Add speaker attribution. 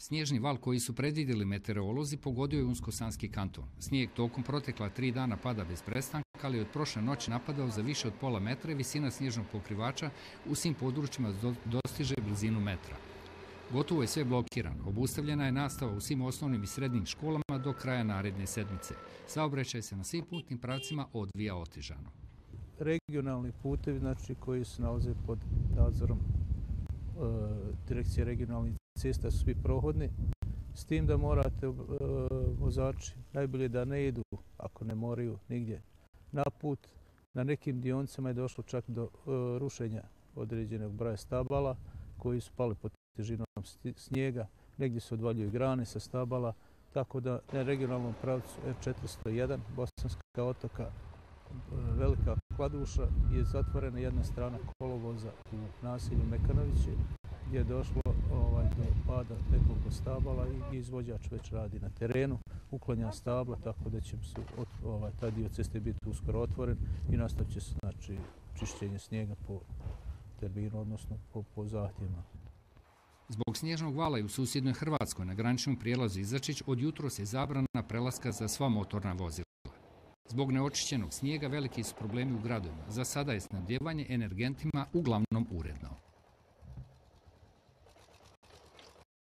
Speaker 1: Snježni val koji su predvidjeli meteorolozi pogodio je Unsko-Sanski kanton. Snijeg tokom protekla 3 dana pada bez prestanka, ali od prošle noći napadao za više od pola metra i visina snježnog pokrivača u svim područjima dostiže blizinu metra. Gotovo je sve blokirano. Obustavljena je nastava u svim osnovnim i srednjim školama do kraja naredne sedmice. Saobraćaj se na svim putnim pravcima odvija otežano.
Speaker 2: Regionalni putevi, znači, koji se nalaze pod nadzorom Direkcije regionalnih cesta su svi prohodni, s tim da morate vozači najbolje da ne idu, ako ne moraju, nigdje na put. Na nekim dionicama je došlo čak do rušenja određenog broja stabala koji su pali pod težinom snijega, negdje se odvaljuju grane sa stabala, tako da na regionalnom pravcu R401 Bosanska Otoka Velika Kladuša je zatvorena jedna strana kolovoza u naselju Mekanovići, gdje je došlo do pada nekoliko stabala i izvođač već radi na terenu, uklanja stabla, tako da će taj dio ceste biti uskoro otvoren i nastavit će se, znači, čišćenje snijega po terminu, odnosno po zahtjevima.
Speaker 1: Zbog snježnog vala i u susjednoj Hrvatskoj na graničnom prijelazu Izačić od jutros je zabrana prelaska za sva motorna vozila. Zbog neočišćenog snijega veliki su problemi u gradovima. Za sada je snabdijevanje energentima uglavnom uredno.